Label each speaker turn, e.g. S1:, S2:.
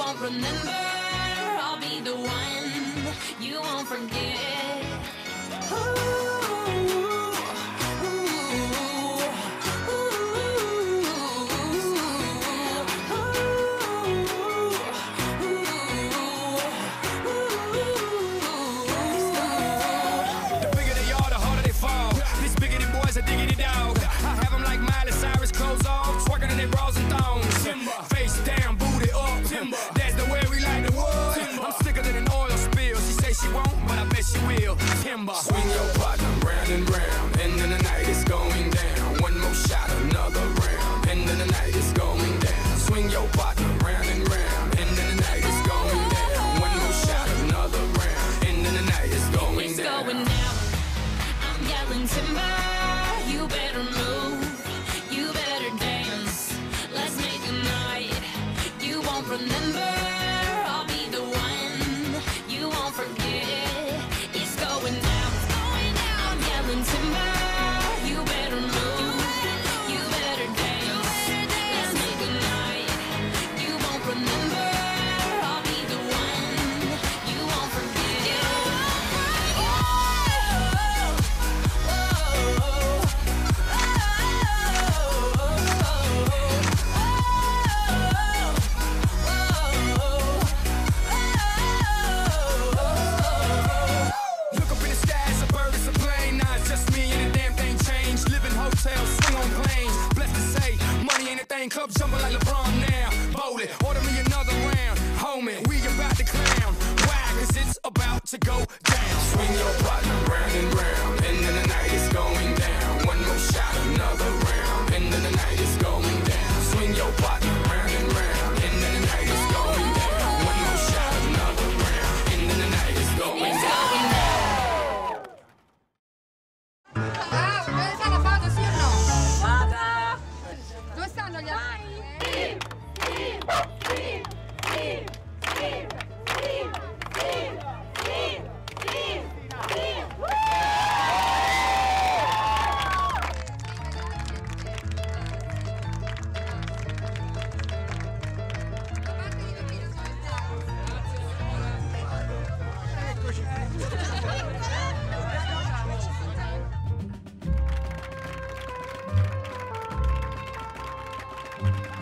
S1: won't remember. I'll be the one you won't forget.
S2: Swing your partner round and round, and then the night is going down. One more shot, another round, and then the night is going down. Swing your partner round and round, and then the night is going down. One more shot, another round, and then the night is going down.
S1: It's going down. I'm yelling timber. You better move. You better dance. Let's make a night you won't remember. I'll be the one you won't forget. It's going down. Timber, you better move, you better dance. Let's make a night you won't remember. I'll be the one you won't forget.
S2: Look up in the sky, it's a bird, it's a plane. Nah, it's just me and the damn thing changed. Live in hotels, swing on planes. Blessed to say, money ain't a thing. Club jumping like LeBron now. Bowling, order me another round. Homie, we about to clown. Why? Cause it's about to go down. Swing your partner round and round, and then the night is going down. One more shot, another round, and then the night is going down. Swing your partner round and round, and then the night is going down. One more shot, another round, and then the night is going down.
S3: Dove stanno gli altri?
S1: Eccoci.